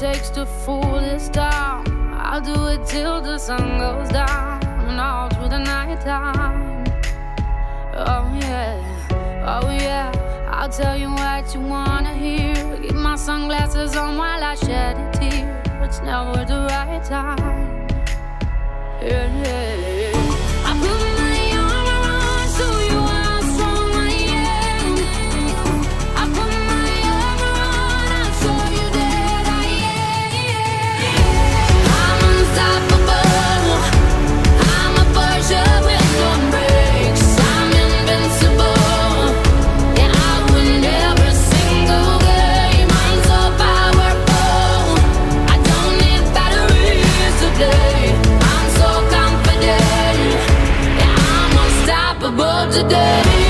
takes to fool this town. I'll do it till the sun goes down and all through the night time. Oh yeah, I'll tell you what you wanna hear. Keep my sunglasses on while I shed a tear. It's never the right time. Yeah. I put my armor on, show you how strong I am. I put my armor on, I'll show you that I am. I'm unstoppable. I'm a Porsche with no brakes. I'm invincible. Yeah, I win every single game. I'm so powerful. I don't need batteries today. I'm so confident. Yeah, I'm unstoppable today.